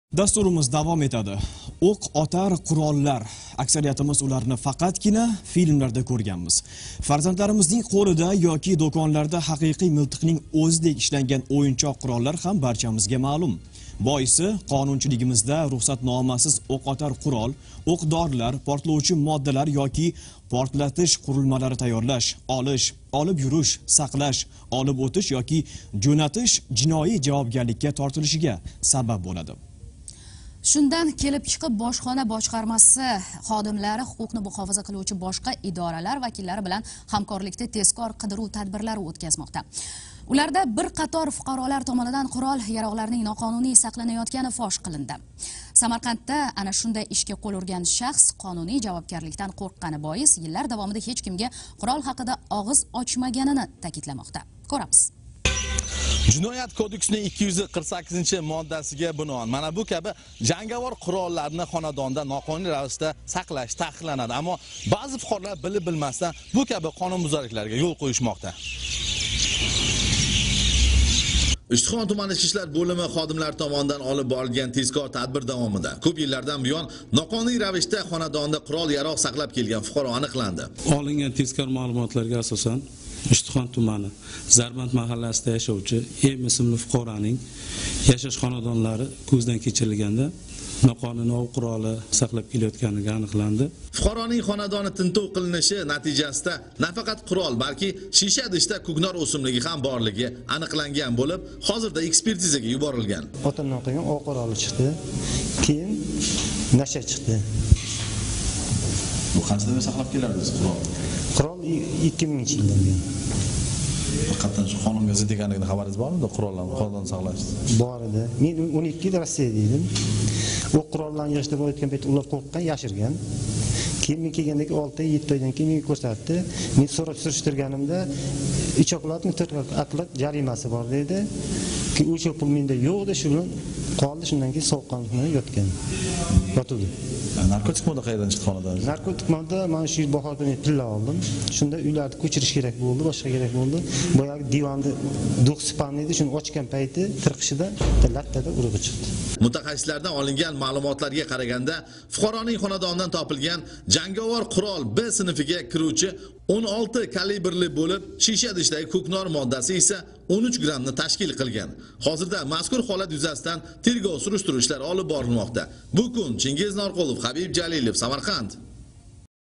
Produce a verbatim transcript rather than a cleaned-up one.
Dasturimiz davom etadi. O'q otar qurollar. Aksariyatimiz ularni faqatgina filmlarda ko'rganmiz. Farzandlarimizning qo'lida yoki do'konlarda haqiqiy miltiqning o'zidek ishlangan o'yinchoq qurollar ham barchamizga ma'lum. Boisi, qonunchiligimizda ruxsatnomasiz o'q otar qurol, o'q-dorilar, portlovchi moddalar yoki portlatish qurilmalari tayyorlash, olish, olib yurish, saqlash, olib o'tish yoki jo'natish jinoiy javobgarlikka tortilishiga sabab bo'ladi. Shundan kelib chiqib bojxona boshqarmasi xodimlari huquqni muhofaza qiluvchi boshqa idoralar vakillari bilan hamkorlikda tezkor qidiruv tadbirlari o'tkazmoqda. Ularda bir qator fuqarolar tomonidan qurol yarog'larining noqonuniy saqlanayotgani fosh qilindi. Samarqandda ana shunday ishga qo'l urgan shaxs qonuniy javobgarlikdan qo'rqqani bois yillar davomida hech kimga qurol haqida og'iz ochmaganini ta'kidlamoqda. Ko'ramiz. Jinoyat kodeksining ikki yuz qirq sakkizinchi moddasiga binoan mana bu kabi jangovar qurollarni xonadonda noqonuniy ravishda saqlash taqiqlanadi, ammo ba'zi fuqarolar bilib bilmasdan bu kabi qonunbuzarliklarga yo'l qo'yishmoqda. Ishtixon tuman ichki ishlar bo'limi xodimlari tomonidan olib borilgan tezkor tadbir davomida ko'p yillardan buyon noqonuniy ravishda xonadonda qurol yarog' saqlab kelgan fuqaro aniqlandi. Olingan tezkor ma'lumotlarga asosan Ishtixon tumani Zarband mahallasida yashovchi M ismli fuqaroning yashash xonadonlari ko'zdan kechirilganda noqonuniy ov quroli saqlab kelayotganligi aniqlandi. Fuqaroning xonadoni tintuv qilinishi natijasida nafaqat qurol, balki shisha idishda ko'knor o'simligi ham borligi aniqlangan bo'lib, hozirda ekspertizaga yuborilgan. Xotindan qilgan ov quroli chiqdi, keyin nasha chiqdi. Bu qanchadan saqlab kelarsiz qurol? Qurol ikki mingchi yildan. Haqiqatan shu qonunga zid ekanligidan xabaringiz bormi? Qurollarni qo'ldan saqlash. Bor edi. Men o'n ikki yil Rossiyada edim. O qurollarni yig'ishda bo'layotgan paytda ular qo'rqqan, yashirgan. Keyin men kelgandagi olti yetti oydan keyin menga ko'rsatdi. Men so'rab surishtirganimda uch oqlatmi to'rt oqlat jarimasi bor dedi. Ki o'sha pul menda yo'q edi, shu bilan qoldi. Shundan keyin sovuqqonlik bilan yotgan. Yotuvdi. Narkotik modda qayerdan chiqdi xonadan? Narkotik modda mana shu yil bahorda men pilla oldim. Shunda uylarni ko'chirish kerak bo'ldi, boshqa kerak bo'ldi. Boyagi divonni duq span edi, shuni ochgan payti tirqishida lattada urug'i chiqdi. Mutaxassislardan olingan ma'lumotlarga qaraganda, fuqaroning xonadonidan topilgan jangovar qurol B sinfiga kiruvchi o'n olti kalibrli bo'lib, shisha idishdagi ko'knor moddasi esa o'n uch grammni tashkil qilgan. Hozirda mazkur holat yuzasidan tergov surishtiruv ishlari olib borilmoqda. Bu kun Chingiz Norqulov, Habib Jalilov, Samarqand.